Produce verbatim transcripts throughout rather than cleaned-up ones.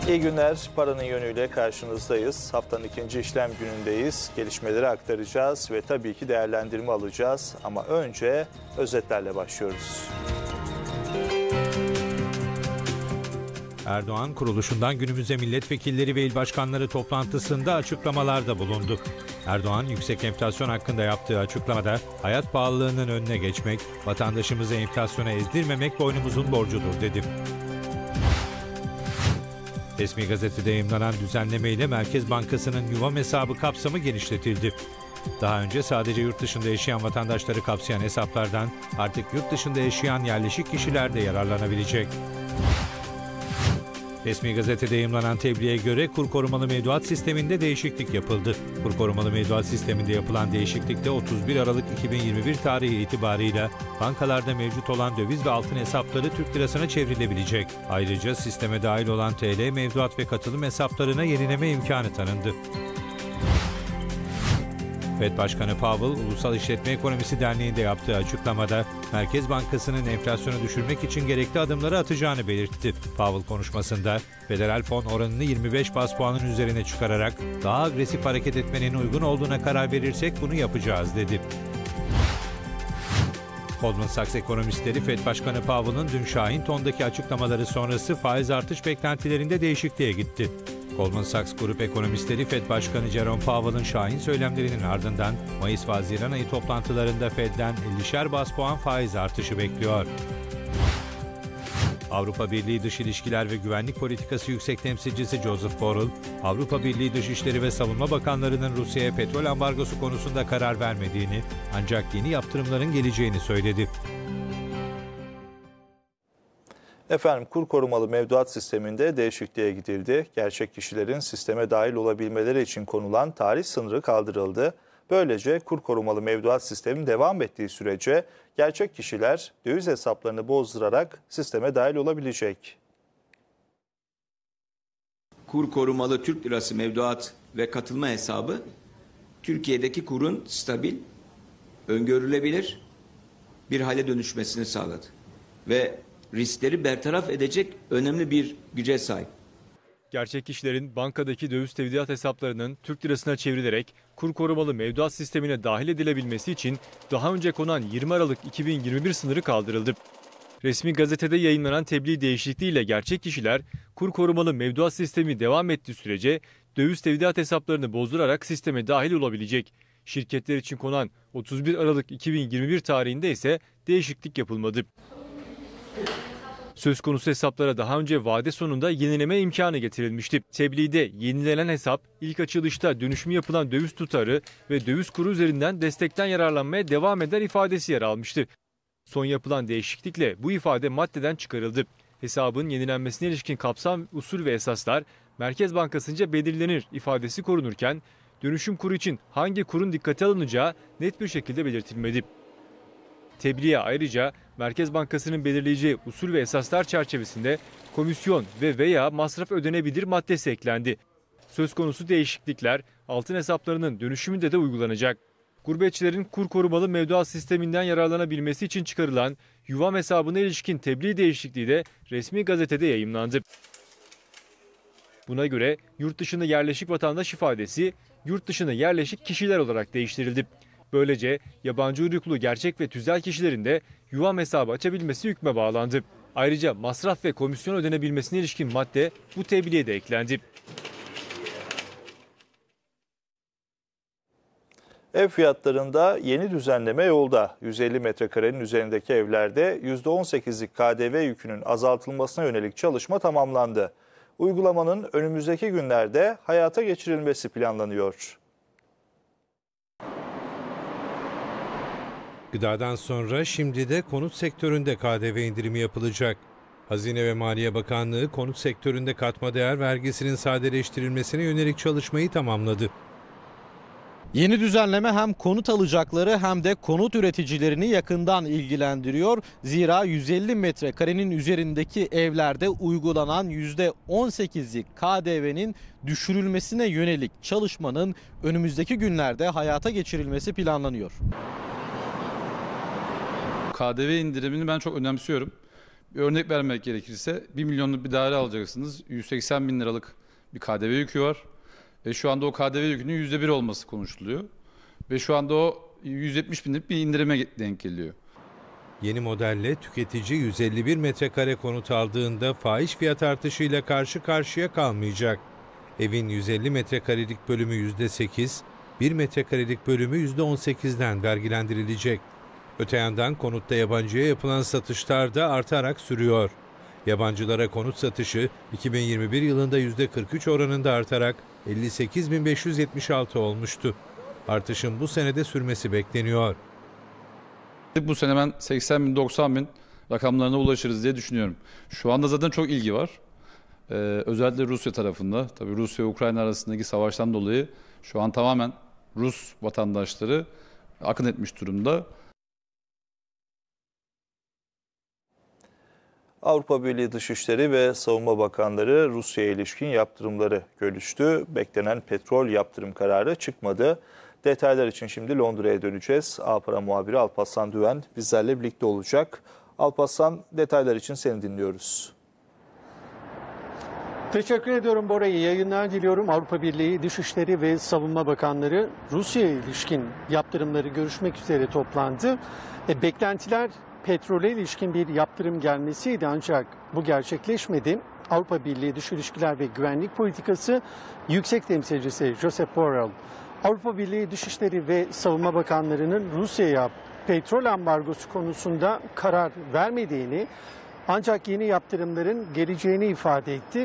İyi günler. Paranın yönüyle karşınızdayız. Haftanın ikinci işlem günündeyiz. Gelişmeleri aktaracağız ve tabii ki değerlendirme alacağız. Ama önce özetlerle başlıyoruz. Erdoğan kuruluşundan günümüze milletvekilleri ve il başkanları toplantısında açıklamalarda bulundu. Erdoğan yüksek enflasyon hakkında yaptığı açıklamada hayat pahalılığının önüne geçmek, vatandaşımızı enflasyona ezdirmemek boynumuzun borcudur dedi. Resmi gazetede yayımlanan düzenlemeyle Merkez Bankası'nın Yuvam hesabı kapsamı genişletildi. Daha önce sadece yurt dışında yaşayan vatandaşları kapsayan hesaplardan artık yurt dışında yaşayan yerleşik kişiler de yararlanabilecek. Resmi gazetede yayımlanan tebliğe göre kur korumalı mevduat sisteminde değişiklik yapıldı. Kur korumalı mevduat sisteminde yapılan değişiklikte otuz bir Aralık iki bin yirmi bir tarihi itibarıyla bankalarda mevcut olan döviz ve altın hesapları Türk lirasına çevrilebilecek. Ayrıca sisteme dahil olan T L mevduat ve katılım hesaplarına yenileme imkanı tanındı. Fed Başkanı Powell, Ulusal İşletme Ekonomisi Derneği'nde yaptığı açıklamada Merkez Bankası'nın enflasyonu düşürmek için gerekli adımları atacağını belirtti. Powell konuşmasında, federal fon oranını yirmi beş baz puanın üzerine çıkararak daha agresif hareket etmenin uygun olduğuna karar verirsek bunu yapacağız dedi. Goldman Sachs ekonomistleri Fed Başkanı Powell'ın dün şahin tondaki açıklamaları sonrası faiz artış beklentilerinde değişikliğe gitti. Goldman Sachs Grup ekonomistleri Fed Başkanı Jerome Powell'ın şahin söylemlerinin ardından Mayıs ve Haziran ayı toplantılarında Fed'den ellişer baz puan faiz artışı bekliyor. Avrupa Birliği Dış İlişkiler ve Güvenlik Politikası Yüksek Temsilcisi Joseph Borrell, Avrupa Birliği Dışişleri ve Savunma Bakanlarının Rusya'ya petrol ambargosu konusunda karar vermediğini, ancak yeni yaptırımların geleceğini söyledi. Efendim, kur korumalı mevduat sisteminde değişikliğe gidildi. Gerçek kişilerin sisteme dahil olabilmeleri için konulan tarih sınırı kaldırıldı. Böylece kur korumalı mevduat sistemi devam ettiği sürece gerçek kişiler döviz hesaplarını bozdurarak sisteme dahil olabilecek. Kur korumalı Türk lirası mevduat ve katılma hesabı Türkiye'deki kurun stabil, öngörülebilir bir hale dönüşmesini sağladı ve riskleri bertaraf edecek önemli bir güce sahip. Gerçek kişilerin bankadaki döviz tevdiat hesaplarının Türk lirasına çevrilerek kur korumalı mevduat sistemine dahil edilebilmesi için daha önce konan yirmi Aralık iki bin yirmi bir sınırı kaldırıldı. Resmi gazetede yayınlanan tebliğ değişikliğiyle gerçek kişiler kur korumalı mevduat sistemi devam ettiği sürece döviz tevdiat hesaplarını bozdurarak sisteme dahil olabilecek. Şirketler için konan otuz bir Aralık iki bin yirmi bir tarihinde ise değişiklik yapılmadı. Söz konusu hesaplara daha önce vade sonunda yenileme imkanı getirilmişti. Tebliğde yenilenen hesap ilk açılışta dönüşümü yapılan döviz tutarı ve döviz kuru üzerinden destekten yararlanmaya devam eder ifadesi yer almıştı. Son yapılan değişiklikle bu ifade maddeden çıkarıldı. Hesabın yenilenmesine ilişkin kapsam, usul ve esaslar Merkez Bankası'nca belirlenir ifadesi korunurken dönüşüm kuru için hangi kurun dikkate alınacağı net bir şekilde belirtilmedi. Tebliğe ayrıca Merkez Bankası'nın belirleyeceği usul ve esaslar çerçevesinde komisyon ve veya masraf ödenebilir maddesi eklendi. Söz konusu değişiklikler altın hesaplarının dönüşümünde de uygulanacak. Gurbetçilerin kur korumalı mevduat sisteminden yararlanabilmesi için çıkarılan Yuvam hesabına ilişkin tebliğ değişikliği de resmi gazetede yayımlandı. Buna göre yurt dışında yerleşik vatandaş ifadesi yurt dışında yerleşik kişiler olarak değiştirildi. Böylece yabancı uyruklu gerçek ve tüzel kişilerin de Yuvam hesabı açabilmesi hükme bağlandı. Ayrıca masraf ve komisyon ödenebilmesine ilişkin madde bu tebliğe de eklendi. Ev fiyatlarında yeni düzenleme yolda. yüz elli metrekarenin üzerindeki evlerde yüzde on sekizlik K D V yükünün azaltılmasına yönelik çalışma tamamlandı. Uygulamanın önümüzdeki günlerde hayata geçirilmesi planlanıyor. Gıdadan sonra şimdi de konut sektöründe K D V indirimi yapılacak. Hazine ve Maliye Bakanlığı konut sektöründe katma değer vergisinin sadeleştirilmesine yönelik çalışmayı tamamladı. Yeni düzenleme hem konut alacakları hem de konut üreticilerini yakından ilgilendiriyor. Zira yüz elli metrekarenin üzerindeki evlerde uygulanan yüzde on sekizlik K D V'nin düşürülmesine yönelik çalışmanın önümüzdeki günlerde hayata geçirilmesi planlanıyor. K D V indirimini ben çok önemsiyorum. Bir örnek vermek gerekirse bir milyonluk bir daire alacaksınız. yüz seksen bin liralık bir K D V yükü var. Ve şu anda o K D V yükünün yüzde bir olması konuşuluyor. Ve şu anda o yüz yetmiş binlik bir indirime denk geliyor. Yeni modelle tüketici yüz elli bir metrekare konut aldığında fahiş fiyat artışıyla karşı karşıya kalmayacak. Evin yüz elli metrekarelik bölümü yüzde sekiz, bir metrekarelik bölümü yüzde on sekizden vergilendirilecek. Öte yandan konutta yabancıya yapılan satışlar da artarak sürüyor. Yabancılara konut satışı iki bin yirmi bir yılında yüzde kırk üç oranında artarak elli sekiz bin beş yüz yetmiş altı olmuştu. Artışın bu senede sürmesi bekleniyor. Bu sene ben seksen bin doksan bin rakamlarına ulaşırız diye düşünüyorum. Şu anda zaten çok ilgi var. Ee, özellikle Rusya tarafında. Tabii Rusya ve Ukrayna arasındaki savaştan dolayı şu an tamamen Rus vatandaşları akın etmiş durumda. Avrupa Birliği Dışişleri ve Savunma Bakanları Rusya'ya ilişkin yaptırımları görüştü. Beklenen petrol yaptırım kararı çıkmadı. Detaylar için şimdi Londra'ya döneceğiz. A-Para muhabiri Alparslan Düven bizlerle birlikte olacak. Alparslan, detaylar için seni dinliyoruz. Teşekkür ediyorum Bora. İyi yayınlar diliyorum. Avrupa Birliği Dışişleri ve Savunma Bakanları Rusya'ya ilişkin yaptırımları görüşmek üzere toplandı. E, beklentiler petrole ilişkin bir yaptırım gelmesiydi ancak bu gerçekleşmedi. Avrupa Birliği Dış İlişkiler ve Güvenlik Politikası Yüksek Temsilcisi Josep Borrell, Avrupa Birliği Dışişleri ve Savunma Bakanlarının Rusya'ya petrol ambargosu konusunda karar vermediğini ancak yeni yaptırımların geleceğini ifade etti.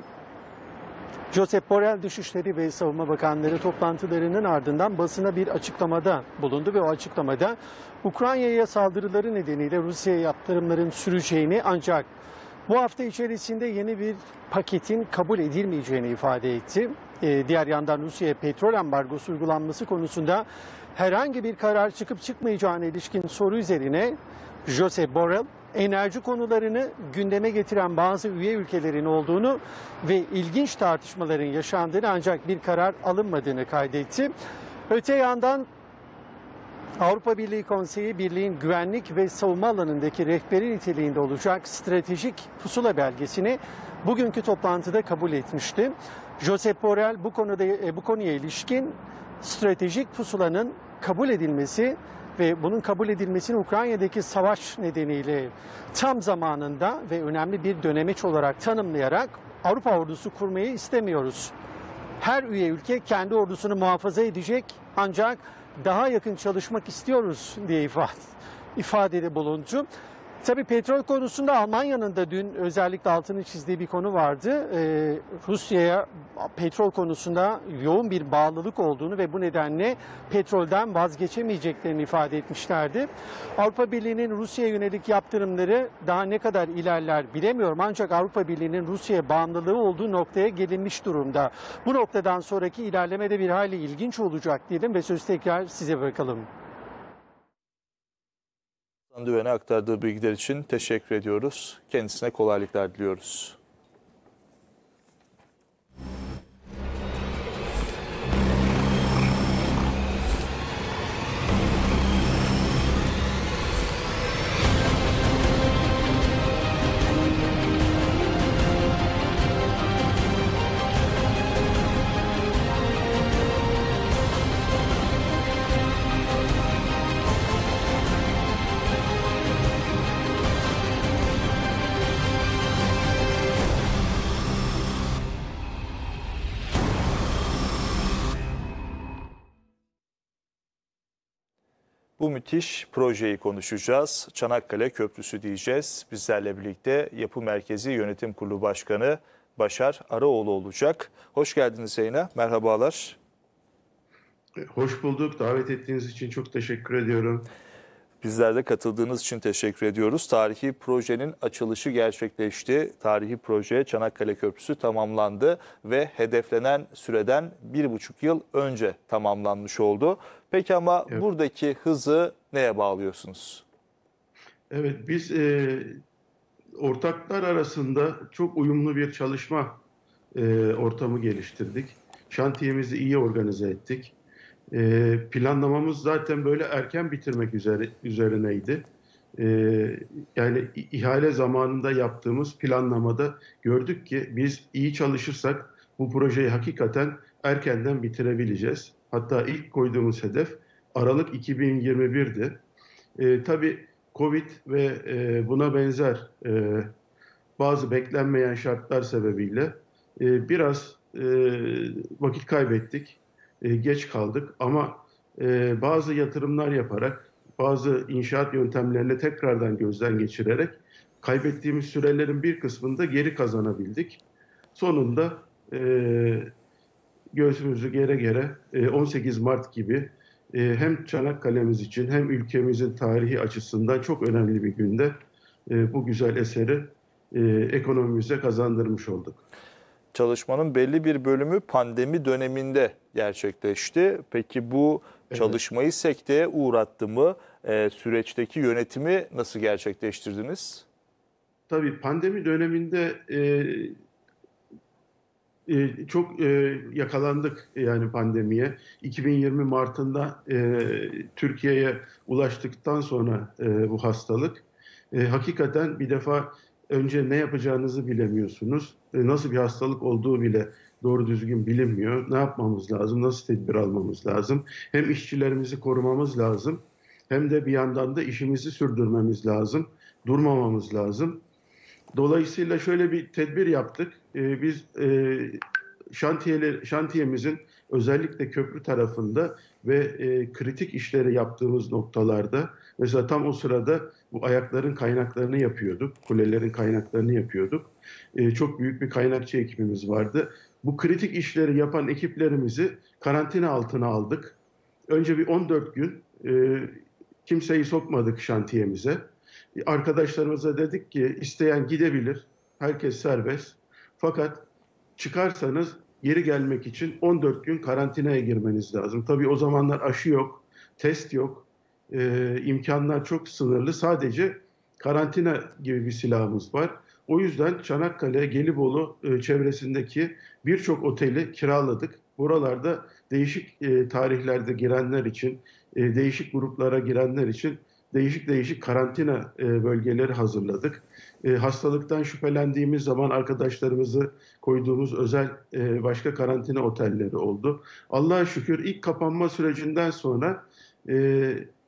Josep Borrell Dışişleri ve Savunma Bakanları toplantılarının ardından basına bir açıklamada bulundu ve o açıklamada Ukrayna'ya saldırıları nedeniyle Rusya'ya yaptırımların süreceğini ancak bu hafta içerisinde yeni bir paketin kabul edilmeyeceğini ifade etti. Ee, diğer yandan Rusya'ya petrol ambargosu uygulanması konusunda herhangi bir karar çıkıp çıkmayacağına ilişkin soru üzerine Josep Borrell enerji konularını gündeme getiren bazı üye ülkelerin olduğunu ve ilginç tartışmaların yaşandığını ancak bir karar alınmadığını kaydetti. Öte yandan Avrupa Birliği Konseyi Birliğin güvenlik ve savunma alanındaki rehberi niteliğinde olacak stratejik pusula belgesini bugünkü toplantıda kabul etmişti. Josep Borrell bu konuda bu konuya ilişkin stratejik pusulanın kabul edilmesi ve bunun kabul edilmesini Ukrayna'daki savaş nedeniyle tam zamanında ve önemli bir dönemeç olarak tanımlayarak Avrupa ordusu kurmayı istemiyoruz. Her üye ülke kendi ordusunu muhafaza edecek ancak daha yakın çalışmak istiyoruz diye ifade, ifadede bulundu. Tabii petrol konusunda Almanya'nın da dün özellikle altını çizdiği bir konu vardı. Ee, Rusya'ya petrol konusunda yoğun bir bağlılık olduğunu ve bu nedenle petrolden vazgeçemeyeceklerini ifade etmişlerdi. Avrupa Birliği'nin Rusya'ya yönelik yaptırımları daha ne kadar ilerler bilemiyorum. Ancak Avrupa Birliği'nin Rusya'ya bağımlılığı olduğu noktaya gelinmiş durumda. Bu noktadan sonraki ilerleme de bir hayli ilginç olacak diyelim ve söz tekrar size bırakalım. Düven'e aktardığı bilgiler için teşekkür ediyoruz. Kendisine kolaylıklar diliyoruz. Bu müthiş projeyi konuşacağız. Çanakkale Köprüsü diyeceğiz. Bizlerle birlikte Yapı Merkezi Yönetim Kurulu Başkanı Başar Araoğlu olacak. Hoş geldiniz yayına. Merhabalar. Hoş bulduk. Davet ettiğiniz için çok teşekkür ediyorum. Bizler de katıldığınız için teşekkür ediyoruz. Tarihi projenin açılışı gerçekleşti. Tarihi proje Çanakkale Köprüsü tamamlandı ve hedeflenen süreden bir buçuk yıl önce tamamlanmış oldu. Peki ama evet, buradaki hızı neye bağlıyorsunuz? Evet, biz e, ortaklar arasında çok uyumlu bir çalışma e, ortamı geliştirdik. Şantiyemizi iyi organize ettik. E, planlamamız zaten böyle erken bitirmek üzere, üzerineydi. e, yani ihale zamanında yaptığımız planlamada gördük ki biz iyi çalışırsak bu projeyi hakikaten erkenden bitirebileceğiz. Hatta ilk koyduğumuz hedef Aralık iki bin yirmi bir'di. E, tabii Covid ve e, buna benzer e, bazı beklenmeyen şartlar sebebiyle e, biraz e, vakit kaybettik, e, geç kaldık ama e, bazı yatırımlar yaparak, bazı inşaat yöntemlerini tekrardan gözden geçirerek kaybettiğimiz sürelerin bir kısmını da geri kazanabildik. Sonunda e, göğsümüzü gere gere e, on sekiz Mart gibi e, hem Çanakkale'miz için hem ülkemizin tarihi açısından çok önemli bir günde e, bu güzel eseri e, ekonomimize kazandırmış olduk. Çalışmanın belli bir bölümü pandemi döneminde gerçekleşti. Peki bu Evet. çalışmayı sekteye uğrattı mı? E, süreçteki yönetimi nasıl gerçekleştirdiniz? Tabii pandemi döneminde e, e, çok e, yakalandık yani pandemiye. iki bin yirmi Mart'ında e, Türkiye'ye ulaştıktan sonra e, bu hastalık. E, hakikaten bir defa önce ne yapacağınızı bilemiyorsunuz. E, nasıl bir hastalık olduğu bile doğru düzgün bilinmiyor. Ne yapmamız lazım, nasıl tedbir almamız lazım. Hem işçilerimizi korumamız lazım, hem de bir yandan da işimizi sürdürmemiz lazım. Durmamamız lazım. Dolayısıyla şöyle bir tedbir yaptık. Ee, biz e, şantiyeler, şantiyemizin özellikle köprü tarafında ve e, kritik işleri yaptığımız noktalarda, mesela tam o sırada bu ayakların kaynaklarını yapıyorduk, kulelerin kaynaklarını yapıyorduk. E, çok büyük bir kaynakçı ekibimiz vardı. Bu kritik işleri yapan ekiplerimizi karantina altına aldık. Önce bir on dört gün e, kimseyi sokmadık şantiyemize. Arkadaşlarımıza dedik ki isteyen gidebilir, herkes serbest. Fakat çıkarsanız geri gelmek için on dört gün karantinaya girmeniz lazım. Tabii o zamanlar aşı yok, test yok, e, imkanlar çok sınırlı. Sadece karantina gibi bir silahımız var. O yüzden Çanakkale, Gelibolu e, çevresindeki birçok oteli kiraladık. Buralarda değişik e, tarihlerde girenler için, e, değişik gruplara girenler için değişik değişik karantina e, bölgeleri hazırladık. E, hastalıktan şüphelendiğimiz zaman arkadaşlarımızı koyduğumuz özel e, başka karantina otelleri oldu. Allah'a şükür ilk kapanma sürecinden sonra e,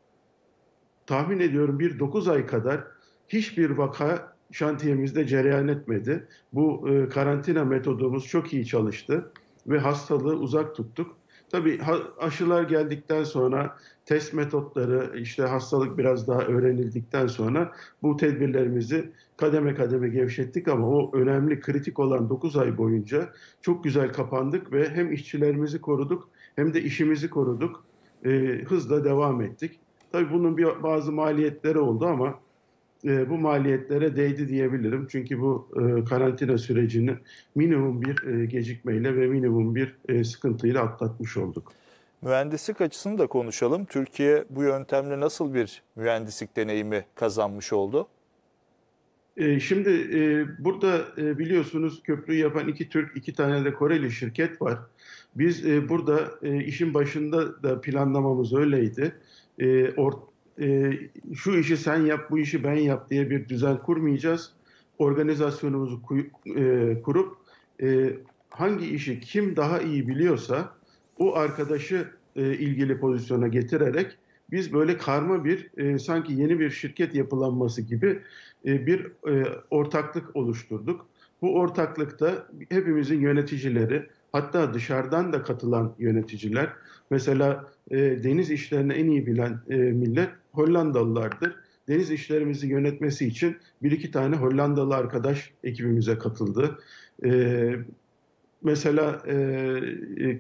tahmin ediyorum bir dokuz ay kadar hiçbir vaka şantiyemizde cereyan etmedi. Bu e, karantina metodumuz çok iyi çalıştı ve hastalığı uzak tuttuk. Tabii aşılar geldikten sonra, test metotları, işte hastalık biraz daha öğrenildikten sonra bu tedbirlerimizi kademe kademe gevşettik ama o önemli, kritik olan dokuz ay boyunca çok güzel kapandık ve hem işçilerimizi koruduk hem de işimizi koruduk. E, hızla devam ettik. Tabii bunun bir, bazı maliyetleri oldu ama e, bu maliyetlere değdi diyebilirim. Çünkü bu e, karantina sürecini minimum bir e, gecikmeyle ve minimum bir e, sıkıntıyla atlatmış olduk. Mühendislik açısını da konuşalım. Türkiye bu yöntemle nasıl bir mühendislik deneyimi kazanmış oldu? E, şimdi e, burada e, biliyorsunuz köprüyü yapan iki Türk, iki tane de Koreli şirket var. Biz e, burada e, işin başında da planlamamız öyleydi. E, or, e, şu işi sen yap, bu işi ben yap diye bir düzen kurmayacağız. Organizasyonumuzu kuy, e, kurup e, hangi işi kim daha iyi biliyorsa o arkadaşı e, ilgili pozisyona getirerek biz böyle karma bir e, sanki yeni bir şirket yapılanması gibi e, bir e, ortaklık oluşturduk. Bu ortaklıkta hepimizin yöneticileri, hatta dışarıdan da katılan yöneticiler, mesela e, deniz işlerini en iyi bilen e, millet Hollandalılardır. Deniz işlerimizi yönetmesi için bir iki tane Hollandalı arkadaş ekibimize katıldı. E, mesela e, e,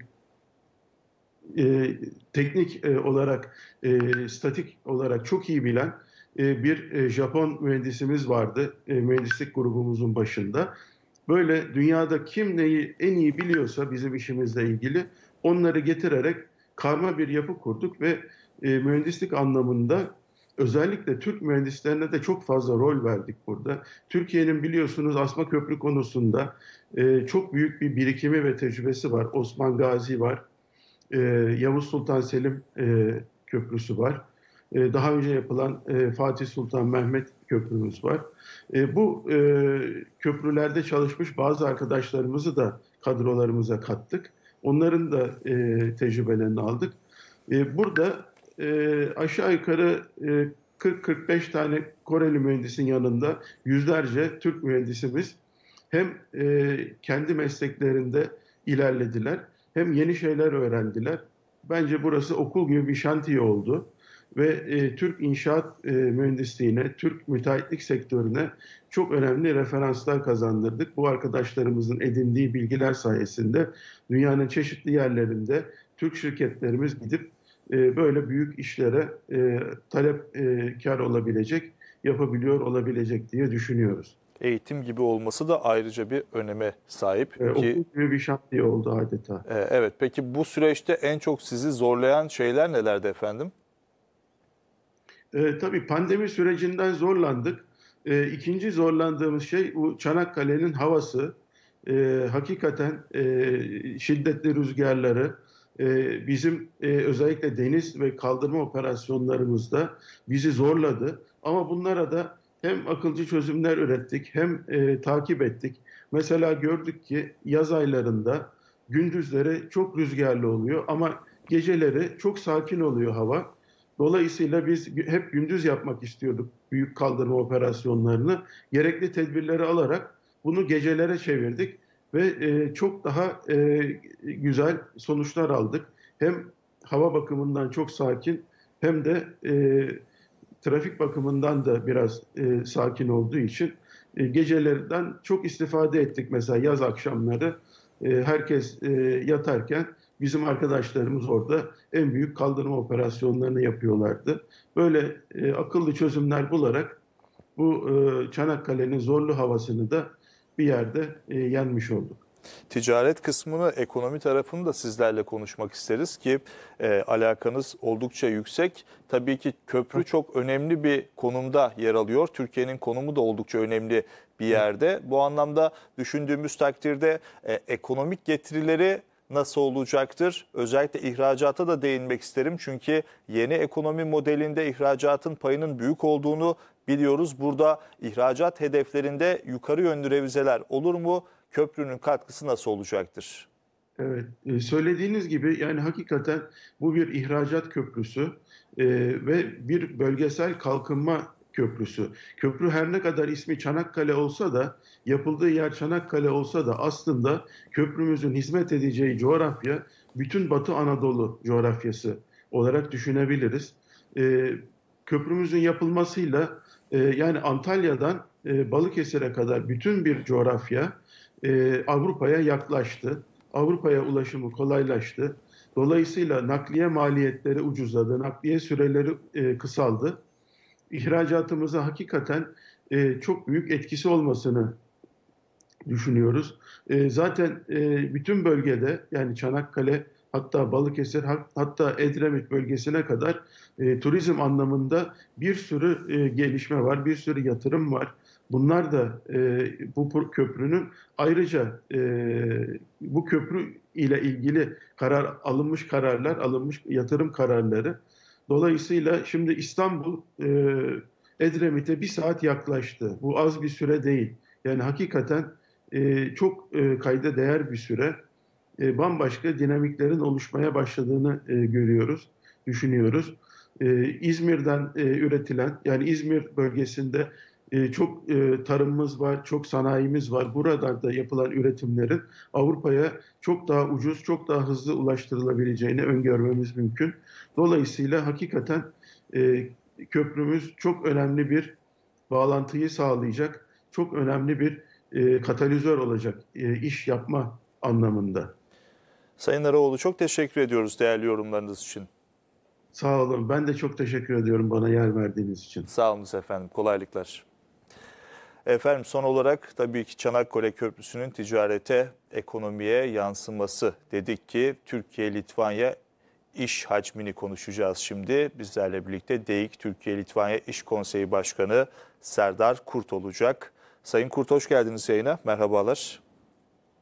e, teknik e, olarak, e, statik olarak çok iyi bilen e, bir e, Japon mühendisimiz vardı e, mühendislik grubumuzun başında. Böyle dünyada kim neyi en iyi biliyorsa bizim işimizle ilgili onları getirerek karma bir yapı kurduk ve e, mühendislik anlamında özellikle Türk mühendislerine de çok fazla rol verdik burada. Türkiye'nin biliyorsunuz asma köprü konusunda e, çok büyük bir birikimi ve tecrübesi var. Osman Gazi var, e, Yavuz Sultan Selim e, Köprüsü var. E, daha önce yapılan e, Fatih Sultan Mehmet Köprümüz var. E, bu e, köprülerde çalışmış bazı arkadaşlarımızı da kadrolarımıza kattık. Onların da e, tecrübelerini aldık. E, burada e, aşağı yukarı e, kırk kırk beş tane Koreli mühendisin yanında yüzlerce Türk mühendisimiz hem e, kendi mesleklerinde ilerlediler, hem yeni şeyler öğrendiler. Bence burası okul gibi bir şantiye oldu ve e, Türk inşaat e, mühendisliğine, Türk müteahhitlik sektörüne çok önemli referanslar kazandırdık. Bu arkadaşlarımızın edindiği bilgiler sayesinde dünyanın çeşitli yerlerinde Türk şirketlerimiz gidip e, böyle büyük işlere e, talepkar olabilecek, yapabiliyor olabilecek diye düşünüyoruz. Eğitim gibi olması da ayrıca bir öneme sahip. E, ki, okul gibi bir şantiye oldu adeta. E, evet, peki bu süreçte en çok sizi zorlayan şeyler nelerdi efendim? E, tabii pandemi sürecinden zorlandık. E, ikinci zorlandığımız şey bu Çanakkale'nin havası. E, hakikaten e, şiddetli rüzgarları e, bizim e, özellikle deniz ve kaldırma operasyonlarımızda bizi zorladı. Ama bunlara da hem akılcı çözümler ürettik hem e, takip ettik. Mesela gördük ki yaz aylarında gündüzleri çok rüzgarlı oluyor ama geceleri çok sakin oluyor hava. Dolayısıyla biz hep gündüz yapmak istiyorduk büyük kaldırma operasyonlarını. Gerekli tedbirleri alarak bunu gecelere çevirdik ve e, çok daha e, güzel sonuçlar aldık. Hem hava bakımından çok sakin hem de e, trafik bakımından da biraz e, sakin olduğu için e, gecelerden çok istifade ettik. Mesela yaz akşamları e, herkes e, yatarken bizim arkadaşlarımız orada en büyük kaldırma operasyonlarını yapıyorlardı. Böyle e, akıllı çözümler bularak bu e, Çanakkale'nin zorlu havasını da bir yerde e, yenmiş olduk. Ticaret kısmını, ekonomi tarafını da sizlerle konuşmak isteriz ki e, alakanız oldukça yüksek. Tabii ki köprü çok önemli bir konumda yer alıyor. Türkiye'nin konumu da oldukça önemli bir yerde. Bu anlamda düşündüğümüz takdirde e, ekonomik getirileri nasıl olacaktır? Özellikle ihracata da değinmek isterim. Çünkü yeni ekonomi modelinde ihracatın payının büyük olduğunu biliyoruz. Burada ihracat hedeflerinde yukarı yönlü revizeler olur mu? Köprünün katkısı nasıl olacaktır? Evet, söylediğiniz gibi yani hakikaten bu bir ihracat köprüsü e, ve bir bölgesel kalkınma köprüsü. Köprü her ne kadar ismi Çanakkale olsa da, yapıldığı yer Çanakkale olsa da aslında köprümüzün hizmet edeceği coğrafya bütün Batı Anadolu coğrafyası olarak düşünebiliriz. E, köprümüzün yapılmasıyla e, yani Antalya'dan e, Balıkesir'e kadar bütün bir coğrafya e, Avrupa'ya yaklaştı. Avrupa'ya ulaşımı kolaylaştı. Dolayısıyla nakliye maliyetleri ucuzladı, nakliye süreleri e, kısaldı. İhracatımıza hakikaten e, çok büyük etkisi olmasını düşünüyoruz. E, zaten e, bütün bölgede yani Çanakkale, hatta Balıkesir, hatta Edremit bölgesine kadar e, turizm anlamında bir sürü e, gelişme var, bir sürü yatırım var. Bunlar da e, bu köprünün ayrıca e, bu köprü ile ilgili karar alınmış kararlar, alınmış yatırım kararları. Dolayısıyla şimdi İstanbul e, Edremit'e bir saat yaklaştı. Bu az bir süre değil. Yani hakikaten e, çok e, kayda değer bir süre. E, bambaşka dinamiklerin oluşmaya başladığını e, görüyoruz, düşünüyoruz. E, İzmir'den e, üretilen, yani İzmir bölgesinde e, çok e, tarımımız var, çok sanayimiz var. Buralarda yapılan üretimlerin Avrupa'ya çok daha ucuz, çok daha hızlı ulaştırılabileceğini öngörmemiz mümkün. Dolayısıyla hakikaten e, köprümüz çok önemli bir bağlantıyı sağlayacak, çok önemli bir e, katalizör olacak e, iş yapma anlamında. Sayın Araoğlu, çok teşekkür ediyoruz değerli yorumlarınız için. Sağ olun. Ben de çok teşekkür ediyorum bana yer verdiğiniz için. Sağ olun efendim. Kolaylıklar. Efendim son olarak tabii ki Çanakkale Köprüsü'nün ticarete, ekonomiye yansıması dedik ki Türkiye-Litvanya iş hacmini konuşacağız şimdi. Bizlerle birlikte DEİK Türkiye-Litvanya İş Konseyi Başkanı Serdar Kurt olacak. Sayın Kurt, hoş geldiniz yayına. Merhabalar.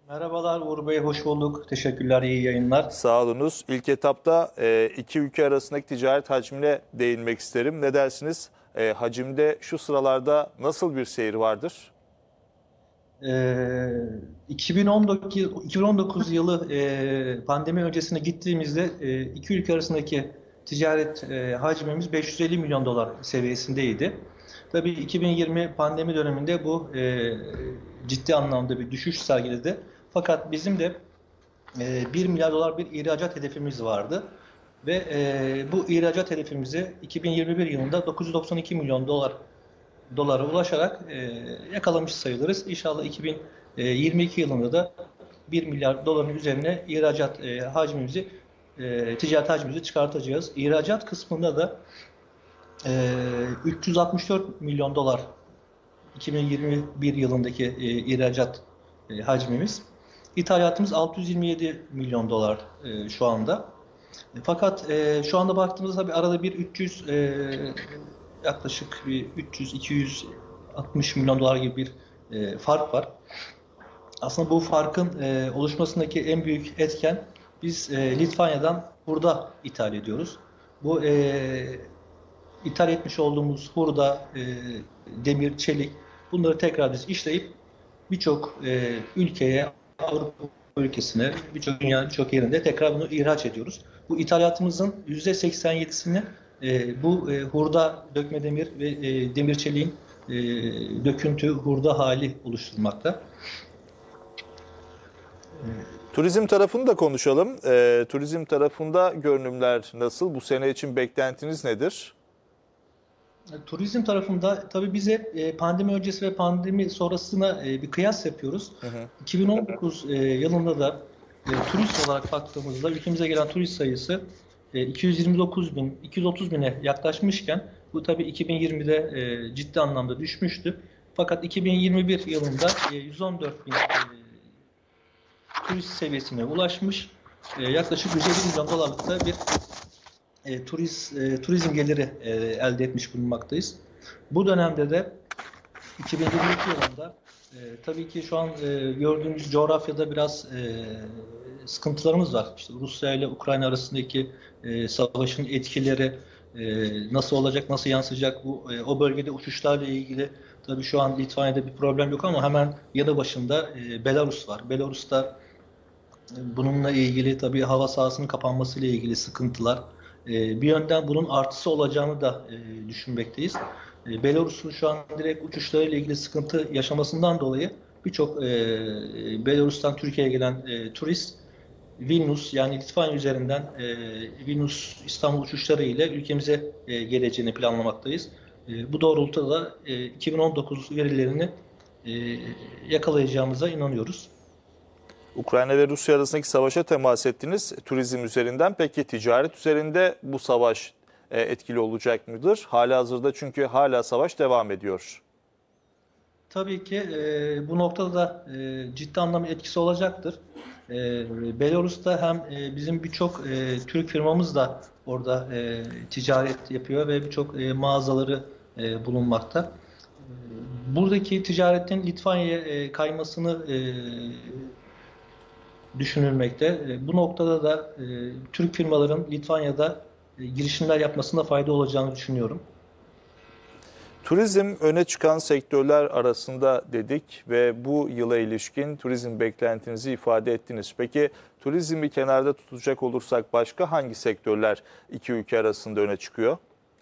Merhabalar Uğur Bey, hoş bulduk. Teşekkürler, iyi yayınlar. Sağ olunuz. İlk etapta e, iki ülke arasındaki ticaret hacmine değinmek isterim. Ne dersiniz? E, hacimde şu sıralarda nasıl bir seyir vardır? Ee, iki bin on dokuz, iki bin on dokuz yılı e, pandemi öncesine gittiğimizde e, iki ülke arasındaki ticaret e, hacmimiz beş yüz elli milyon dolar seviyesindeydi. Tabii iki bin yirmi pandemi döneminde bu e, ciddi anlamda bir düşüş sergiledi. Fakat bizim de e, bir milyar dolar bir ihracat hedefimiz vardı. Ve e, bu ihracat hedefimizi iki bin yirmi bir yılında dokuz yüz doksan iki milyon dolar dolara ulaşarak e, yakalamış sayılırız. İnşallah iki bin yirmi iki yılında da bir milyar doların üzerine ihracat e, hacmimizi, e, ticaret hacmimizi çıkartacağız. İhracat kısmında da e, üç yüz altmış dört milyon dolar iki bin yirmi bir yılındaki e, ihracat e, hacmimiz. İthalatımız altı yüz yirmi yedi milyon dolar e, şu anda. E, fakat e, şu anda baktığımızda tabii arada bir üç yüz e, yaklaşık bir üç yüz iki yüz altmış milyon dolar gibi bir e, fark var. Aslında bu farkın e, oluşmasındaki en büyük etken biz e, Litvanya'dan hurda ithal ediyoruz. Bu e, ithal etmiş olduğumuz hurda, e, demir, çelik bunları tekrar biz işleyip birçok e, ülkeye, Avrupa ülkesine, birçok dünyanın birçok yerinde tekrar bunu ihraç ediyoruz. Bu ithalatımızın yüzde seksen yedisini e, bu e, hurda, dökme demir ve e, demir çeliğin e, döküntü hurda hali oluşturmakta. Turizm tarafını da konuşalım. E, turizm tarafında görünümler nasıl? Bu sene için beklentiniz nedir? Turizm tarafında tabii bize e, pandemi öncesi ve pandemi sonrasına e, bir kıyas yapıyoruz. Hı hı. iki bin on dokuz e, yılında da e, turist olarak baktığımızda ülkemize gelen turist sayısı e, iki yüz yirmi dokuz bin, iki yüz otuz bine yaklaşmışken bu tabii iki bin yirmide e, ciddi anlamda düşmüştü. Fakat iki bin yirmi bir yılında e, yüz on dört bin e, turist seviyesine ulaşmış. E, yaklaşık yüz elli milyon dolarlık da bir E, turiz, e, turizm geliri e, elde etmiş bulunmaktayız. Bu dönemde de iki bin yirmi iki yılında e, tabii ki şu an e, gördüğümüz coğrafyada biraz e, sıkıntılarımız var. İşte Rusya ile Ukrayna arasındaki e, savaşın etkileri e, nasıl olacak, nasıl yansıyacak, bu e, o bölgede uçuşlarla ilgili tabii şu an Litvanya'da bir problem yok ama hemen yanı başında e, Belarus var. Belarus'ta e, bununla ilgili tabii hava sahasının kapanmasıyla ilgili sıkıntılar. Bir yönden bunun artısı olacağını da e, düşünmekteyiz. E, Belarus'un şu an direkt uçuşlarıyla ilgili sıkıntı yaşamasından dolayı birçok e, Belarus'tan Türkiye'ye gelen e, turist Vilnius yani Litvanya üzerinden e, Vilnius İstanbul uçuşları ile ülkemize e, geleceğini planlamaktayız. E, bu doğrultuda da e, iki bin on dokuz verilerini e, yakalayacağımıza inanıyoruz. Ukrayna ve Rusya arasındaki savaşa temas ettiniz turizm üzerinden. Peki ticaret üzerinde bu savaş etkili olacak mıdır? Halihazırda çünkü hala savaş devam ediyor. Tabii ki e, bu noktada da e, ciddi anlamda etkisi olacaktır. E, Belarus'ta hem e, bizim birçok e, Türk firmamız da orada e, ticaret yapıyor ve birçok e, mağazaları e, bulunmakta. E, buradaki ticaretin Litvanya'ya e, kaymasını e, düşünülmekte. Bu noktada da e, Türk firmaların Litvanya'da e, girişimler yapmasında fayda olacağını düşünüyorum. Turizm öne çıkan sektörler arasında dedik ve bu yıla ilişkin turizm beklentinizi ifade ettiniz. Peki turizmi kenarda tutacak olursak başka hangi sektörler iki ülke arasında öne çıkıyor?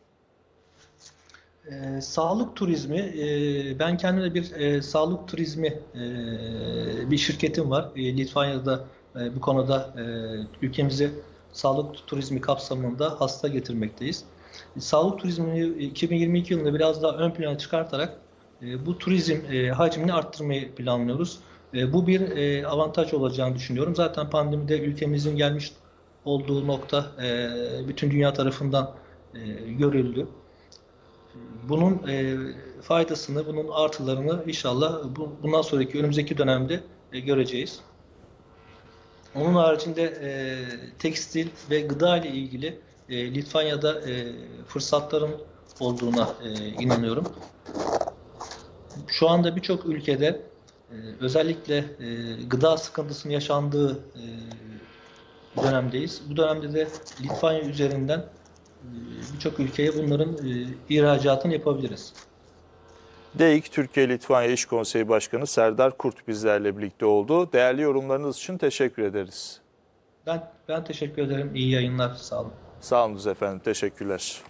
E, sağlık turizmi, e, ben kendime bir e, sağlık turizmi e, bir şirketim var. E, Litvanya'da e, bu konuda e, ülkemize sağlık turizmi kapsamında hasta getirmekteyiz. E, sağlık turizmini iki bin yirmi iki yılında biraz daha ön plana çıkartarak e, bu turizm e, hacmini arttırmayı planlıyoruz. E, bu bir e, avantaj olacağını düşünüyorum. Zaten pandemide ülkemizin gelmiş olduğu nokta e, bütün dünya tarafından e, görüldü. Bunun e, faydasını, bunun artılarını inşallah bu, bundan sonraki önümüzdeki dönemde e, göreceğiz. Onun haricinde e, tekstil ve gıda ile ilgili e, Litvanya'da e, fırsatların olduğuna e, inanıyorum. Şu anda birçok ülkede özellikle e, gıda sıkıntısının yaşandığı e, dönemdeyiz. Bu dönemde de Litvanya üzerinden e, birçok ülkeye bunların e, ihracatını yapabiliriz. DEİK Türkiye-Litvanya İş Konseyi Başkanı Serdar Kurt bizlerle birlikte oldu. Değerli yorumlarınız için teşekkür ederiz. Ben, ben teşekkür ederim. İyi yayınlar. Sağ olun. Sağ olun efendim. Teşekkürler.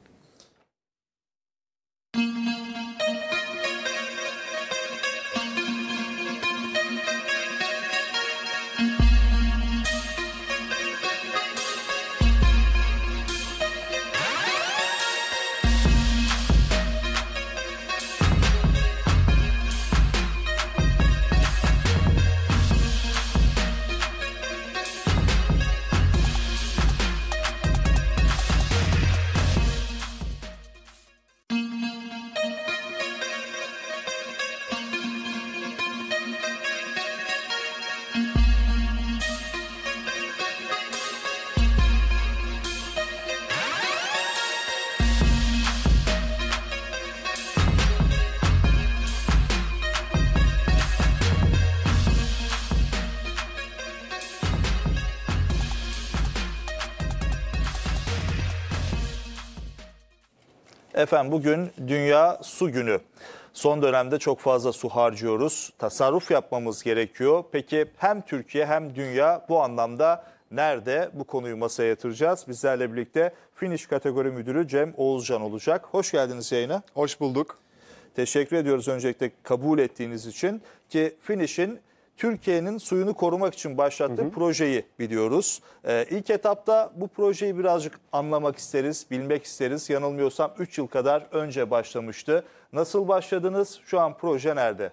Efendim bugün Dünya Su Günü. Son dönemde çok fazla su harcıyoruz. Tasarruf yapmamız gerekiyor. Peki hem Türkiye hem dünya bu anlamda nerede? Bu konuyu masaya yatıracağız. Bizlerle birlikte Finish Kategori Müdürü Cem Oğuzcan olacak. Hoş geldiniz yayına. Hoş bulduk. Teşekkür ediyoruz öncelikle kabul ettiğiniz için ki Finish'in Türkiye'nin suyunu korumak için başlattığı hı hı. projeyi biliyoruz. Ee, ilk etapta bu projeyi birazcık anlamak isteriz, bilmek isteriz. Yanılmıyorsam üç yıl kadar önce başlamıştı. Nasıl başladınız? Şu an proje nerede?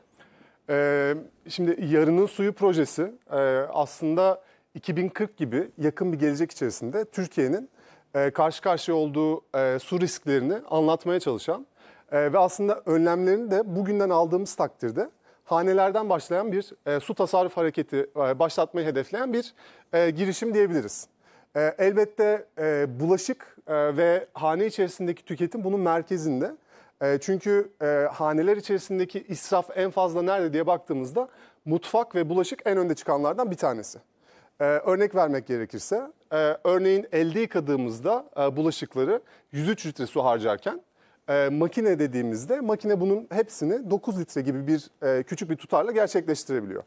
Ee, şimdi Yarının Suyu projesi e, aslında iki bin kırk gibi yakın bir gelecek içerisinde Türkiye'nin e, karşı karşıya olduğu e, su risklerini anlatmaya çalışan e, ve aslında önlemlerini de bugünden aldığımız takdirde hanelerden başlayan bir e, su tasarruf hareketi e, başlatmayı hedefleyen bir e, girişim diyebiliriz. E, elbette e, bulaşık e, ve hane içerisindeki tüketim bunun merkezinde. E, çünkü e, haneler içerisindeki israf en fazla nerede diye baktığımızda mutfak ve bulaşık en önde çıkanlardan bir tanesi. E, örnek vermek gerekirse e, örneğin elde yıkadığımızda e, bulaşıkları yüz üç litre su harcarken E, makine dediğimizde makine bunun hepsini dokuz litre gibi bir e, küçük bir tutarla gerçekleştirebiliyor.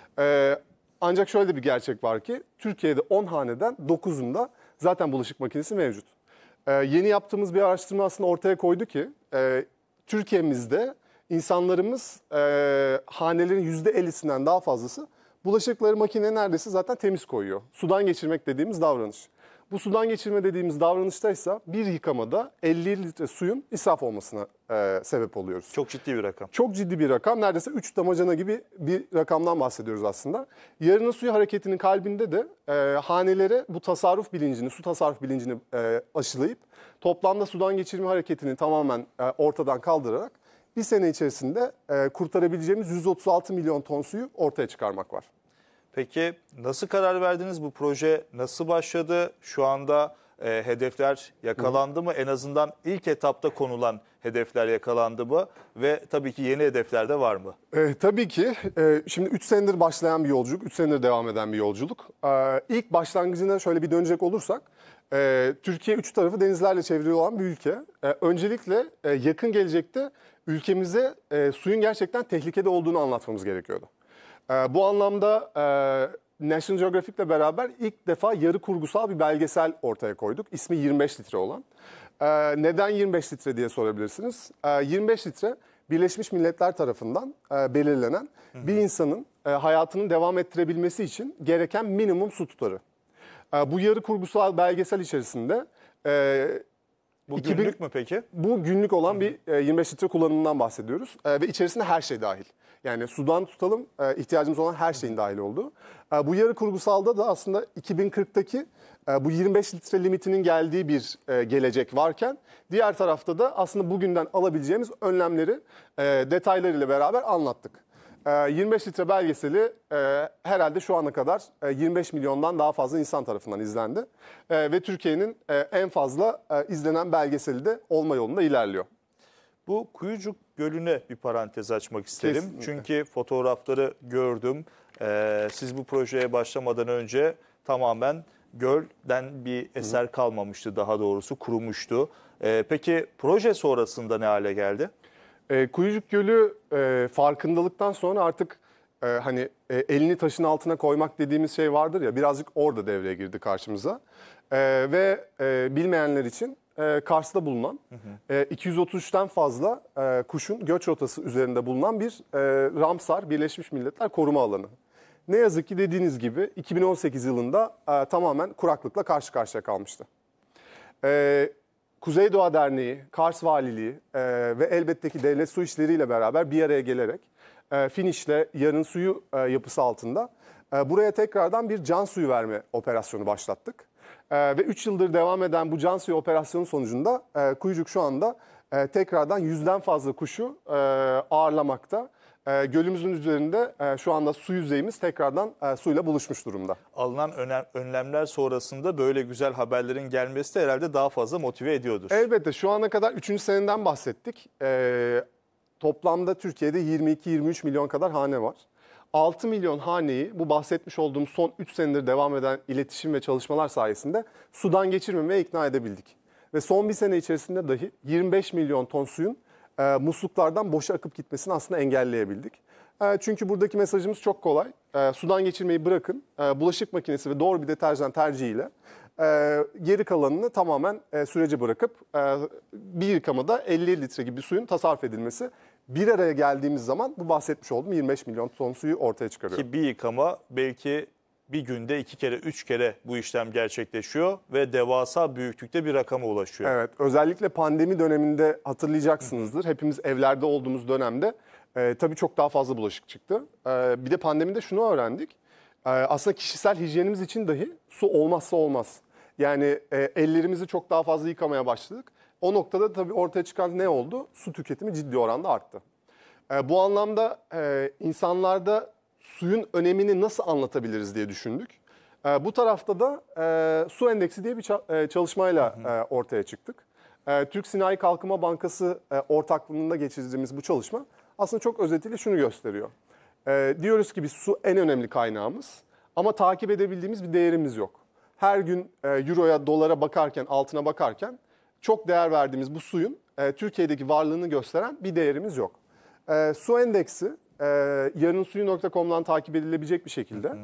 E, ancak şöyle de bir gerçek var ki Türkiye'de on haneden dokuzunda zaten bulaşık makinesi mevcut. E, yeni yaptığımız bir araştırma aslında ortaya koydu ki e, Türkiye'mizde insanlarımız e, hanelerin yüzde ellisinden daha fazlası bulaşıkları makineye neredeyse zaten temiz koyuyor. Sudan geçirmek dediğimiz davranış. Bu sudan geçirme dediğimiz davranıştaysa bir yıkamada elli litre suyun israf olmasına e, sebep oluyoruz. Çok ciddi bir rakam. Çok ciddi bir rakam. Neredeyse üç damacana gibi bir rakamdan bahsediyoruz aslında. Yarının Suyu hareketinin kalbinde de e, hanelere bu tasarruf bilincini, su tasarruf bilincini e, aşılayıp toplamda sudan geçirme hareketini tamamen e, ortadan kaldırarak bir sene içerisinde e, kurtarabileceğimiz yüz otuz altı milyon ton suyu ortaya çıkarmak var. Peki nasıl karar verdiniz? Bu proje nasıl başladı? Şu anda e, hedefler yakalandı mı? En azından ilk etapta konulan hedefler yakalandı mı? Ve tabii ki yeni hedefler de var mı? E, tabii ki. E, şimdi üç senedir başlayan bir yolculuk, üç senedir devam eden bir yolculuk. E, ilk başlangıcına şöyle bir dönecek olursak, e, Türkiye üç tarafı denizlerle çevrili olan bir ülke. E, öncelikle e, yakın gelecekte ülkemize e, suyun gerçekten tehlikede olduğunu anlatmamız gerekiyordu. Bu anlamda National Geographic'le beraber ilk defa yarı kurgusal bir belgesel ortaya koyduk. İsmi yirmi beş litre olan. Neden yirmi beş litre diye sorabilirsiniz. yirmi beş litre Birleşmiş Milletler tarafından belirlenen bir insanın hayatını devam ettirebilmesi için gereken minimum su tutarı. Bu yarı kurgusal belgesel içerisinde... Bu iki bin, günlük mü peki? Bu günlük olan bir yirmi beş litre kullanımından bahsediyoruz. Ve içerisinde her şey dahil. Yani sudan tutalım ihtiyacımız olan her şeyin dahil olduğu. Bu yarı kurgusalda da aslında iki bin kırktaki bu yirmi beş litre limitinin geldiği bir gelecek varken diğer tarafta da aslında bugünden alabileceğimiz önlemleri detaylarıyla beraber anlattık. yirmi beş litre belgeseli herhalde şu ana kadar yirmi beş milyondan daha fazla insan tarafından izlendi. Ve Türkiye'nin en fazla izlenen belgeseli de olma yolunda ilerliyor. Bu Kuyucuk Gölü'ne bir parantez açmak isterim. Kesinlikle. Çünkü fotoğrafları gördüm. Ee, siz bu projeye başlamadan önce tamamen gölden bir eser kalmamıştı, daha doğrusu kurumuştu. Ee, peki proje sonrasında ne hale geldi? E, Kuyucuk Gölü e, farkındalıktan sonra artık e, hani e, elini taşın altına koymak dediğimiz şey vardır ya, birazcık orada devreye girdi karşımıza. E, ve e, bilmeyenler için e, Kars'ta bulunan hı hı. E, iki yüz otuz üçten fazla e, kuşun göç rotası üzerinde bulunan bir e, Ramsar Birleşmiş Milletler koruma alanı. Ne yazık ki dediğiniz gibi iki bin on sekiz yılında e, tamamen kuraklıkla karşı karşıya kalmıştı. E, Kuzey Doğa Derneği, Kars Valiliği e, ve elbette ki Devlet Su İşleri ile beraber bir araya gelerek e, Finiş'le Yarın Suyu e, yapısı altında e, buraya tekrardan bir can suyu verme operasyonu başlattık. E, ve üç yıldır devam eden bu can suyu operasyonu sonucunda e, Kuyucuk şu anda e, tekrardan yüzden fazla kuşu e, ağırlamakta. E, gölümüzün üzerinde e, şu anda su yüzeyimiz tekrardan e, suyla buluşmuş durumda. Alınan önem, önlemler sonrasında böyle güzel haberlerin gelmesi de herhalde daha fazla motive ediyordur. Elbette şu ana kadar üçüncü seneden bahsettik. E, toplamda Türkiye'de yirmi iki yirmi üç milyon kadar hane var. altı milyon haneyi bu bahsetmiş olduğum son üç senedir devam eden iletişim ve çalışmalar sayesinde sudan geçirmemeye ikna edebildik. Ve son bir sene içerisinde dahi yirmi beş milyon ton suyun e, musluklardan boşa akıp gitmesini aslında engelleyebildik. E, çünkü buradaki mesajımız çok kolay. E, sudan geçirmeyi bırakın, e, bulaşık makinesi ve doğru bir deterjan tercihiyle e, geri kalanını tamamen e, sürece bırakıp e, bir yıkamada elli litre gibi suyun tasarruf edilmesi. Bir araya geldiğimiz zaman bu bahsetmiş olduğum yirmi beş milyon ton suyu ortaya çıkarıyor. Ki bir yıkama belki bir günde iki kere, üç kere bu işlem gerçekleşiyor ve devasa büyüklükte bir rakama ulaşıyor. Evet, özellikle pandemi döneminde hatırlayacaksınızdır. Hepimiz evlerde olduğumuz dönemde e, tabii çok daha fazla bulaşık çıktı. E, bir de pandemide şunu öğrendik. E, aslında kişisel hijyenimiz için dahi su olmazsa olmaz. Yani e, ellerimizi çok daha fazla yıkamaya başladık. O noktada tabii ortaya çıkan ne oldu? Su tüketimi ciddi oranda arttı. E, bu anlamda e, insanlarda suyun önemini nasıl anlatabiliriz diye düşündük. E, bu tarafta da e, su endeksi diye bir ça- e, çalışmayla e, ortaya çıktık. E, Türk Sinayi Kalkınma Bankası e, ortaklığında geçirdiğimiz bu çalışma aslında çok özetiyle şunu gösteriyor. E, diyoruz ki biz su en önemli kaynağımız ama takip edebildiğimiz bir değerimiz yok. Her gün e, euroya, dolara bakarken, altına bakarken çok değer verdiğimiz bu suyun e, Türkiye'deki varlığını gösteren bir değerimiz yok. E, su endeksi e, yarınsuyu nokta com'dan takip edilebilecek bir şekilde hı hı.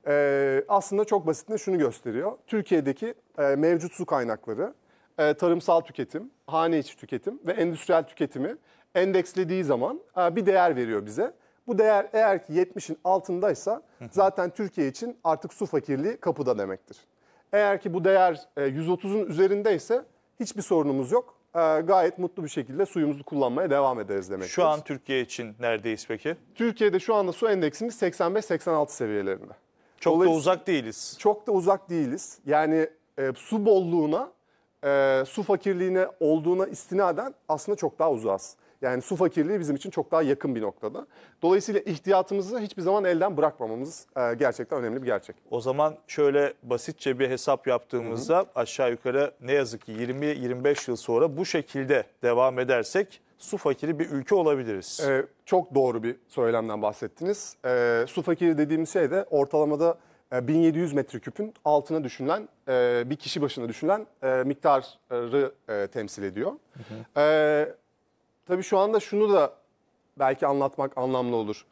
E, aslında çok basitinde şunu gösteriyor. Türkiye'deki e, mevcut su kaynakları, e, tarımsal tüketim, hane içi tüketim ve endüstriyel tüketimi endekslediği zaman e, bir değer veriyor bize. Bu değer eğer ki yetmişin altındaysa zaten Türkiye için artık su fakirliği kapıda demektir. Eğer ki bu değer e, yüz otuzun üzerindeyse hiçbir sorunumuz yok. Ee, gayet mutlu bir şekilde suyumuzu kullanmaya devam ederiz demektir. Şu an Türkiye için neredeyiz peki? Türkiye'de şu anda su endeksimiz seksen beş seksen altı seviyelerinde. Çok da uzak değiliz. Çok da uzak değiliz. Yani e, su bolluğuna, e, su fakirliğine olduğuna istinaden aslında çok daha uzağız. Yani su fakirliği bizim için çok daha yakın bir noktada. Dolayısıyla ihtiyatımızı hiçbir zaman elden bırakmamamız e, gerçekten önemli bir gerçek. O zaman şöyle basitçe bir hesap yaptığımızda hı hı. aşağı yukarı ne yazık ki yirmi yirmi beş yıl sonra bu şekilde devam edersek su fakiri bir ülke olabiliriz. E, çok doğru bir söylemden bahsettiniz. E, su fakiri dediğimiz şey de ortalamada e, bin yedi yüz metreküpün altına düşünülen, e, bir kişi başına düşünülen e, miktarı e, temsil ediyor. Hı hı. E, Tabii şu anda şunu da belki anlatmak anlamlı olur.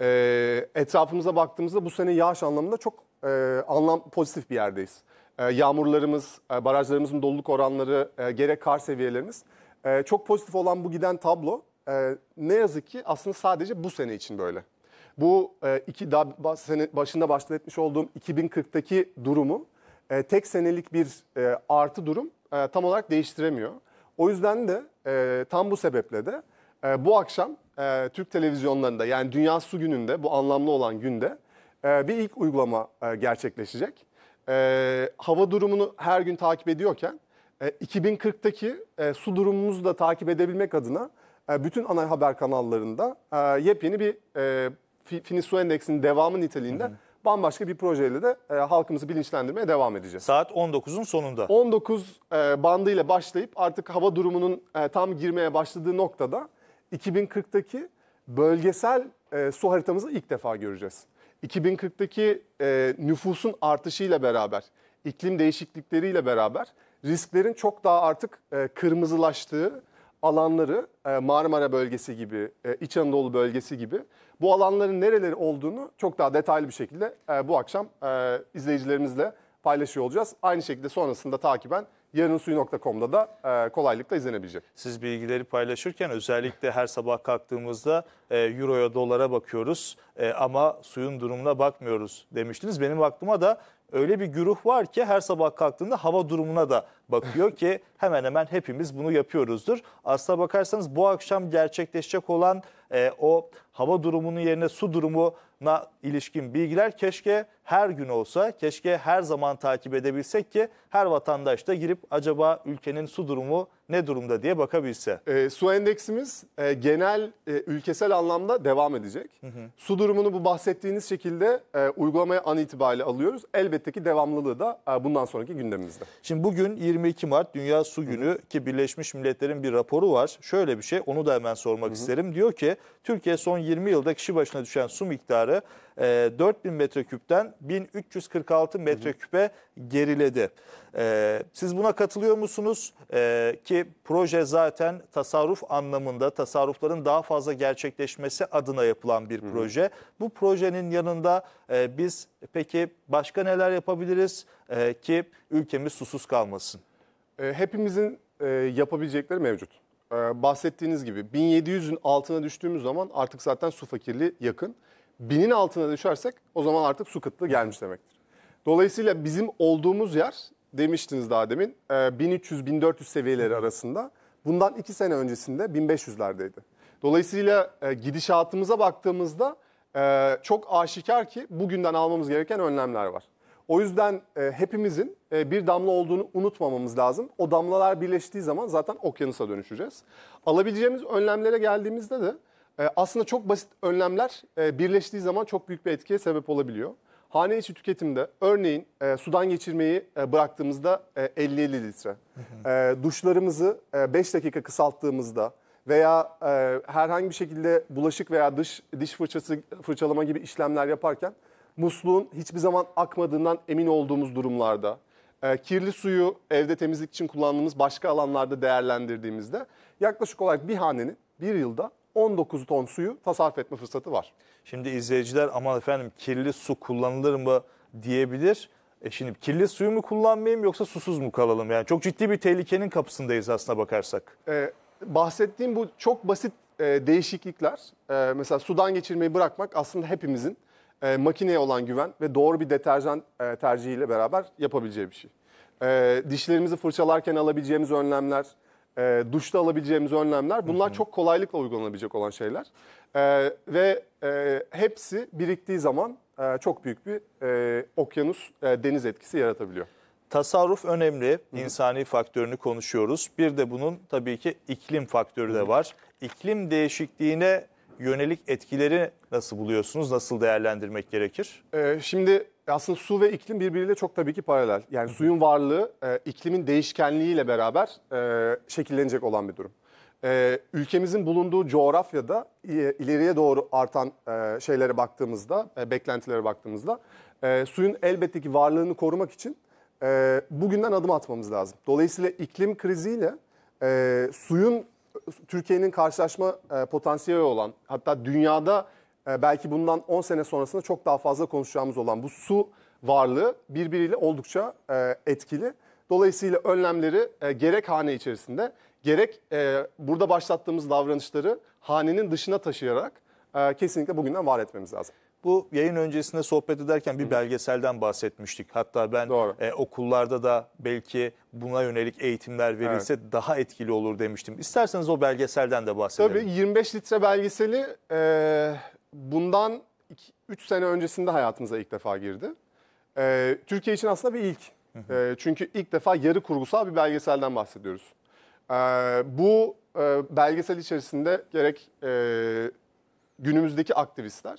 Ee, etrafımıza baktığımızda bu sene yağış anlamında çok e, anlam pozitif bir yerdeyiz. E, yağmurlarımız, e, barajlarımızın doluluk oranları, e, gerek kar seviyelerimiz e, çok pozitif olan bu giden tablo e, ne yazık ki aslında sadece bu sene için böyle. Bu e, iki daha sene başında bahsetmiş olduğum iki bin kırktaki durumu e, tek senelik bir e, artı durum e, tam olarak değiştiremiyor. O yüzden de e, tam bu sebeple de e, bu akşam e, Türk televizyonlarında yani Dünya Su Günü'nde bu anlamlı olan günde e, bir ilk uygulama e, gerçekleşecek. E, hava durumunu her gün takip ediyorken e, iki bin kırktaki e, su durumumuzu da takip edebilmek adına e, bütün ana haber kanallarında e, yepyeni bir e, Finish Su Endeksinin devamı niteliğinde hı hı. bambaşka bir projeyle de e, halkımızı bilinçlendirmeye devam edeceğiz. Saat on dokuzun sonunda. on dokuz e, bandıyla başlayıp artık hava durumunun e, tam girmeye başladığı noktada iki bin kırktaki bölgesel e, su haritamızı ilk defa göreceğiz. iki bin kırktaki e, nüfusun artışıyla beraber, iklim değişiklikleriyle beraber risklerin çok daha artık e, kırmızılaştığı alanları e, Marmara bölgesi gibi, e, İç Anadolu bölgesi gibi bu alanların nereleri olduğunu çok daha detaylı bir şekilde e, bu akşam e, izleyicilerimizle paylaşıyor olacağız. Aynı şekilde sonrasında takiben yarınsuyu nokta com'da da e, kolaylıkla izlenebilecek. Siz bilgileri paylaşırken özellikle her sabah kalktığımızda e, euroya, dolara bakıyoruz e, ama suyun durumuna bakmıyoruz demiştiniz. Benim aklıma da öyle bir güruh var ki her sabah kalktığında hava durumuna da bakıyor ki hemen hemen hepimiz bunu yapıyoruzdur. Aslına bakarsanız bu akşam gerçekleşecek olan e, o hava durumunun yerine su durumuna ilişkin bilgiler keşke her gün olsa, keşke her zaman takip edebilsek ki her vatandaş da girip acaba ülkenin su durumu ne durumda diye bakabilse. E, su endeksimiz e, genel e, ülkesel anlamda devam edecek. Hı hı. Su durumunu bu bahsettiğiniz şekilde e, uygulamaya an itibariyle alıyoruz. Elbette ki devamlılığı da e, bundan sonraki gündemimizde. Şimdi bugün yirmi iki Mart Dünya Su Günü, hı hı, ki Birleşmiş Milletler'in bir raporu var. Şöyle bir şey, onu da hemen sormak, hı hı, isterim. Diyor ki Türkiye son yirmi yılda kişi başına düşen su miktarı e, dört bin metreküpten bin üç yüz kırk altı metreküpe geriledi. E, siz buna katılıyor musunuz? E, ki proje zaten tasarruf anlamında, tasarrufların daha fazla gerçekleşmesi adına yapılan bir proje. Hı hı. Bu projenin yanında e, biz peki başka neler yapabiliriz e, ki ülkemiz susuz kalmasın? E, hepimizin e, yapabilecekleri mevcut. E, bahsettiğiniz gibi bin yedi yüzün altına düştüğümüz zaman artık zaten su fakirliği yakın. binin altına düşersek o zaman artık su kıtlığı gelmiş demektir. Dolayısıyla bizim olduğumuz yer, demiştiniz daha demin, bin üç yüz bin dört yüz seviyeleri arasında. Bundan iki sene öncesinde bin beş yüzlerdeydi. Dolayısıyla gidişatımıza baktığımızda çok aşikar ki bugünden almamız gereken önlemler var. O yüzden hepimizin bir damla olduğunu unutmamamız lazım. O damlalar birleştiği zaman zaten okyanusa dönüşeceğiz. Alabileceğimiz önlemlere geldiğimizde de aslında çok basit önlemler birleştiği zaman çok büyük bir etkiye sebep olabiliyor. Hane içi tüketimde örneğin e, sudan geçirmeyi e, bıraktığımızda e, elli elli litre, hı hı. E, duşlarımızı e, beş dakika kısalttığımızda veya e, herhangi bir şekilde bulaşık veya dış diş fırçası fırçalama gibi işlemler yaparken musluğun hiçbir zaman akmadığından emin olduğumuz durumlarda, e, kirli suyu evde temizlik için kullandığımız başka alanlarda değerlendirdiğimizde yaklaşık olarak bir hanenin bir yılda on dokuz ton suyu tasarruf etme fırsatı var. Şimdi izleyiciler aman efendim kirli su kullanılır mı diyebilir. E şimdi kirli suyu mu kullanmayayım yoksa susuz mu kalalım? Yani çok ciddi bir tehlikenin kapısındayız aslına bakarsak. Ee, bahsettiğim bu çok basit e, değişiklikler. E, mesela sudan geçirmeyi bırakmak aslında hepimizin e, makineye olan güven ve doğru bir deterjan e, tercihiyle beraber yapabileceği bir şey. E, dişlerimizi fırçalarken alabileceğimiz önlemler, E, duşta alabileceğimiz önlemler, bunlar, hı hı, çok kolaylıkla uygulanabilecek olan şeyler. E, ve e, hepsi biriktiği zaman e, çok büyük bir e, okyanus, e, deniz etkisi yaratabiliyor. Tasarruf önemli, hı hı, insani faktörünü konuşuyoruz. Bir de bunun tabii ki iklim faktörü de var. İklim değişikliğine yönelik etkileri nasıl buluyorsunuz, nasıl değerlendirmek gerekir? E, şimdi aslında su ve iklim birbiriyle çok tabii ki paralel. Yani suyun varlığı e, iklimin değişkenliğiyle beraber e, şekillenecek olan bir durum. E, ülkemizin bulunduğu coğrafyada e, ileriye doğru artan e, şeylere baktığımızda, e, beklentilere baktığımızda e, suyun elbette ki varlığını korumak için e, bugünden adım atmamız lazım. Dolayısıyla iklim kriziyle e, suyun Türkiye'nin karşılaşma e, potansiyeli olan, hatta dünyada belki bundan on sene sonrasında çok daha fazla konuşacağımız olan bu su varlığı birbiriyle oldukça etkili. Dolayısıyla önlemleri gerek hane içerisinde gerek burada başlattığımız davranışları hanenin dışına taşıyarak kesinlikle bugünden var etmemiz lazım. Bu yayın öncesinde sohbet ederken bir belgeselden bahsetmiştik. Hatta ben e, okullarda da belki buna yönelik eğitimler verilse, evet, daha etkili olur demiştim. İsterseniz o belgeselden de bahsedelim. Tabii yirmi beş litre belgeseli e, bundan üç sene öncesinde hayatımıza ilk defa girdi. E, Türkiye için aslında bir ilk. Hı hı. E, çünkü ilk defa yarı kurgusal bir belgeselden bahsediyoruz. E, bu e, belgesel içerisinde gerek e, günümüzdeki aktivistler,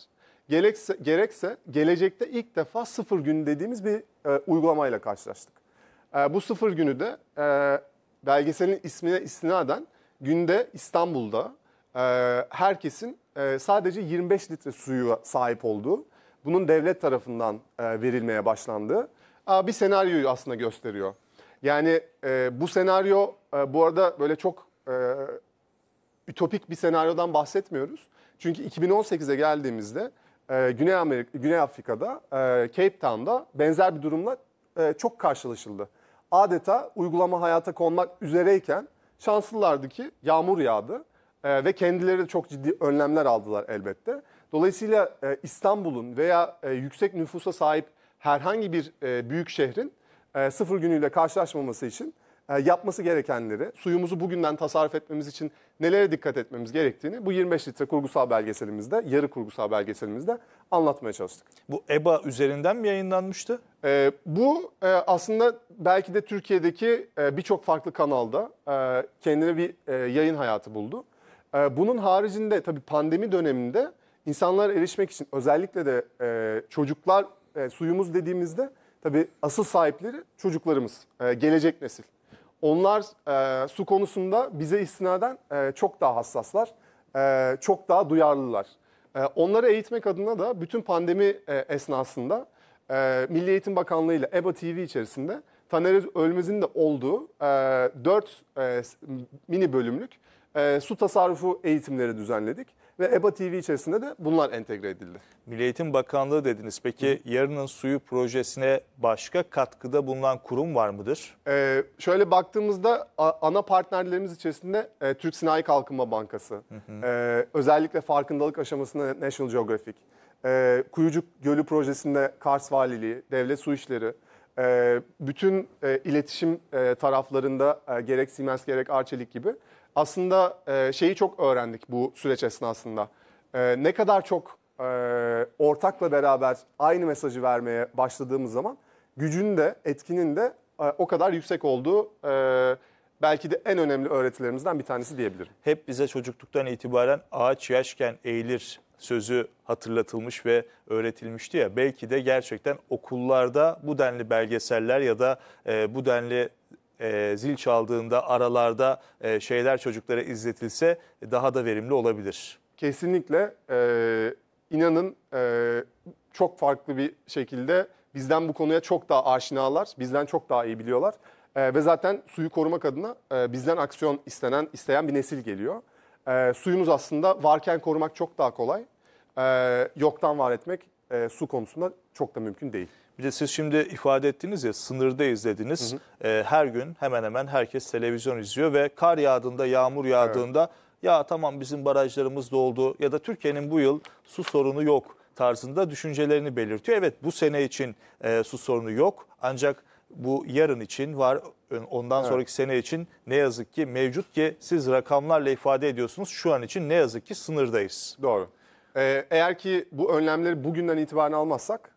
gerekse, gerekse gelecekte ilk defa sıfır gün dediğimiz bir e, uygulamayla karşılaştık. E, bu sıfır günü de e, belgeselin ismine istinaden günde İstanbul'da e, herkesin e, sadece yirmi beş litre suya sahip olduğu, bunun devlet tarafından e, verilmeye başlandığı e, bir senaryoyu aslında gösteriyor. Yani e, bu senaryo e, bu arada böyle çok e, ütopik bir senaryodan bahsetmiyoruz. Çünkü iki bin on sekize geldiğimizde e, Güney Amerika, Güney Afrika'da, e, Cape Town'da benzer bir durumla e, çok karşılaşıldı. Adeta uygulama hayata konmak üzereyken şanslılardı ki yağmur yağdı e, ve kendileri de çok ciddi önlemler aldılar elbette. Dolayısıyla e, İstanbul'un veya e, yüksek nüfusa sahip herhangi bir e, büyük şehrin e, sıfır günüyle karşılaşmaması için e, yapması gerekenleri, suyumuzu bugünden tasarruf etmemiz için nelere dikkat etmemiz gerektiğini bu yirmi beş litre kurgusal belgeselimizde, yarı kurgusal belgeselimizde anlatmaya çalıştık. Bu E B A üzerinden mi yayınlanmıştı? E, bu e, aslında belki de Türkiye'deki e, birçok farklı kanalda e, kendine bir e, yayın hayatı buldu. E, bunun haricinde tabii pandemi döneminde insanlara erişmek için özellikle de e, çocuklar, e, suyumuz dediğimizde tabii asıl sahipleri çocuklarımız, e, gelecek nesil. Onlar e, su konusunda bize istinaden e, çok daha hassaslar, e, çok daha duyarlılar. E, onları eğitmek adına da bütün pandemi e, esnasında e, Milli Eğitim Bakanlığı ile E B A T V içerisinde Taner Ölmez'in de olduğu e, dört e, mini bölümlük e, su tasarrufu eğitimleri düzenledik. Ve E B A T V içerisinde de bunlar entegre edildi. Milli Eğitim Bakanlığı dediniz. Peki Hı. Yarının Suyu projesine başka katkıda bulunan kurum var mıdır? Ee, şöyle baktığımızda ana partnerlerimiz içerisinde e, Türk Sinayi Kalkınma Bankası, hı hı. E, özellikle farkındalık aşamasında National Geographic, e, Kuyucuk Gölü projesinde Kars Valiliği, Devlet Su İşleri, e, bütün e, iletişim e, taraflarında e, gerek Siemens gerek Arçelik gibi aslında e, şeyi çok öğrendik bu süreç esnasında. E, ne kadar çok e, ortakla beraber aynı mesajı vermeye başladığımız zaman gücün de etkinin de e, o kadar yüksek olduğu e, belki de en önemli öğretilerimizden bir tanesi diyebilirim. Hep bize çocukluktan itibaren ağaç yaşken eğilir sözü hatırlatılmış ve öğretilmişti ya. Belki de gerçekten okullarda bu denli belgeseller ya da e, bu denli E, zil çaldığında aralarda e, şeyler çocuklara izletilse daha da verimli olabilir. Kesinlikle e, inanın e, çok farklı bir şekilde bizden bu konuya çok daha aşinalar, bizden çok daha iyi biliyorlar. E, ve zaten suyu korumak adına e, bizden aksiyon istenen, isteyen bir nesil geliyor. E, suyumuz aslında varken korumak çok daha kolay. E, yoktan var etmek e, su konusunda çok da mümkün değil. Bir de siz şimdi ifade ettiniz ya, sınırda izlediniz. Hı hı. E, her gün hemen hemen herkes televizyon izliyor ve kar yağdığında, yağmur yağdığında evet. ya tamam bizim barajlarımız doldu ya da Türkiye'nin bu yıl su sorunu yok tarzında düşüncelerini belirtiyor. Evet, bu sene için e, su sorunu yok ancak bu yarın için var, ondan evet. sonraki sene için ne yazık ki mevcut ki siz rakamlarla ifade ediyorsunuz. Şu an için ne yazık ki sınırdayız. Doğru. Ee, eğer ki bu önlemleri bugünden itibaren almazsak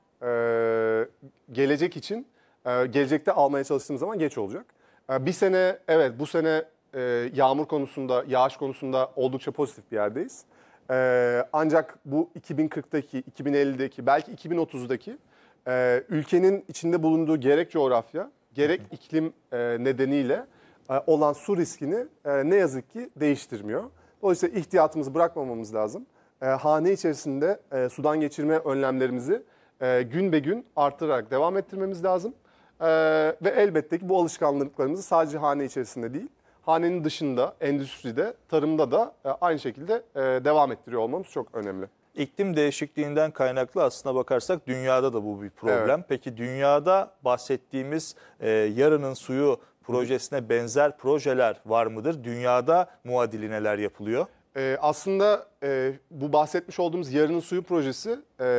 Ee, gelecek için e, gelecekte almaya çalıştığımız zaman geç olacak. Ee, bir sene evet bu sene e, yağmur konusunda, yağış konusunda oldukça pozitif bir yerdeyiz. Ee, ancak bu iki bin kırktaki, iki bin ellideki, belki iki bin otuzdaki e, ülkenin içinde bulunduğu gerek coğrafya, gerek iklim e, nedeniyle e, olan su riskini e, ne yazık ki değiştirmiyor. Dolayısıyla ihtiyatımızı bırakmamamız lazım. E, hane içerisinde e, sudan geçirme önlemlerimizi E, gün be gün arttırarak devam ettirmemiz lazım. E, ve elbette ki bu alışkanlıklarımızı sadece hane içerisinde değil, hanenin dışında, endüstride, tarımda da e, aynı şekilde e, devam ettiriyor olmamız çok önemli. İklim değişikliğinden kaynaklı aslına bakarsak dünyada da bu bir problem. Evet. Peki dünyada bahsettiğimiz e, Yarının Suyu projesine benzer projeler var mıdır? Dünyada muadili neler yapılıyor? Ee, aslında e, bu bahsetmiş olduğumuz Yarının Suyu projesi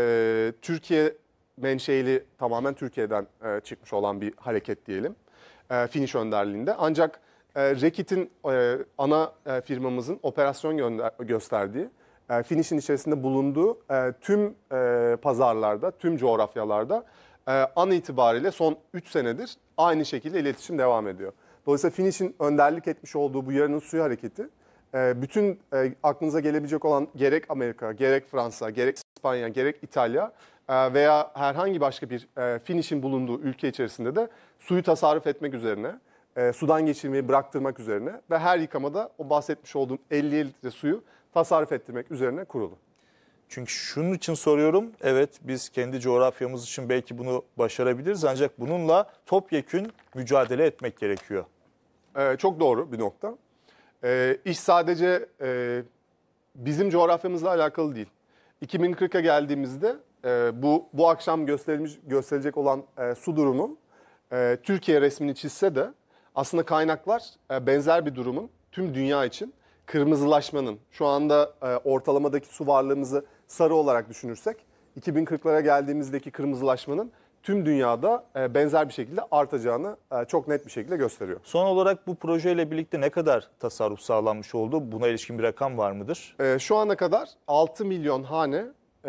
e, Türkiye menşeili, tamamen Türkiye'den e, çıkmış olan bir hareket diyelim. E, Finish önderliğinde. Ancak e, Rekit'in e, ana e, firmamızın operasyon gönder, gösterdiği, e, Finish'in içerisinde bulunduğu e, tüm e, pazarlarda, tüm coğrafyalarda e, an itibariyle son üç senedir aynı şekilde iletişim devam ediyor. Dolayısıyla Finish'in önderlik etmiş olduğu bu Yarının Suyu hareketi e, bütün e, aklınıza gelebilecek olan gerek Amerika, gerek Fransa, gerek İspanya, gerek İtalya e, veya herhangi başka bir e, finişin bulunduğu ülke içerisinde de suyu tasarruf etmek üzerine, e, sudan geçirmeyi bıraktırmak üzerine ve her yıkamada o bahsetmiş olduğum elli litre suyu tasarruf ettirmek üzerine kurulu. Çünkü şunun için soruyorum, evet biz kendi coğrafyamız için belki bunu başarabiliriz ancak bununla topyekün mücadele etmek gerekiyor. Ee, çok doğru bir nokta. Ee, iş sadece e, bizim coğrafyamızla alakalı değil. iki bin kırka geldiğimizde e, bu bu akşam gösterilmiş gösterilecek olan e, su durumu e, Türkiye resmini çizse de aslında kaynaklar e, benzer bir durumun tüm dünya için kırmızılaşmanın, şu anda e, ortalamadaki su varlığımızı sarı olarak düşünürsek iki bin kırklara geldiğimizdeki kırmızılaşmanın tüm dünyada e, benzer bir şekilde artacağını e, çok net bir şekilde gösteriyor. Son olarak bu projeyle birlikte ne kadar tasarruf sağlanmış oldu? Buna ilişkin bir rakam var mıdır? E, şu ana kadar altı milyon hane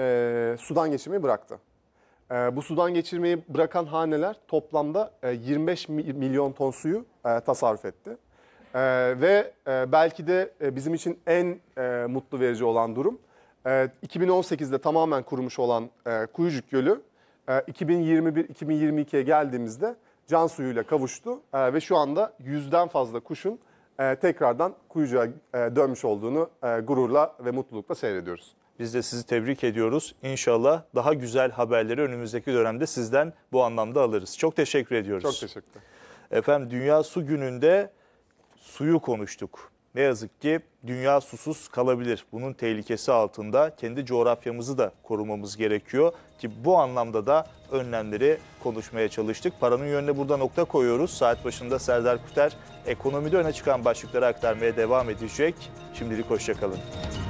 e, sudan geçirmeyi bıraktı. E, bu sudan geçirmeyi bırakan haneler toplamda e, yirmi beş milyon ton suyu e, tasarruf etti. Ee, ve e, belki de e, bizim için en e, mutlu verici olan durum e, iki bin on sekizde tamamen kurumuş olan e, Kuyucuk Gölü e, iki bin yirmi bir iki bin yirmi ikiye geldiğimizde can suyuyla kavuştu e, ve şu anda yüzden fazla kuşun e, tekrardan Kuyucuk'a e, dönmüş olduğunu e, gururla ve mutlulukla seyrediyoruz. Biz de sizi tebrik ediyoruz. İnşallah daha güzel haberleri önümüzdeki dönemde sizden bu anlamda alırız. Çok teşekkür ediyoruz. Çok teşekkürler. Efendim Dünya Su Günü'nde suyu konuştuk. Ne yazık ki dünya susuz kalabilir. Bunun tehlikesi altında kendi coğrafyamızı da korumamız gerekiyor ki bu anlamda da önlemleri konuşmaya çalıştık. Paranın yönüne burada nokta koyuyoruz. Saat başında Serdar Kuter ekonomide öne çıkan başlıkları aktarmaya devam edecek. Şimdilik hoşça kalın.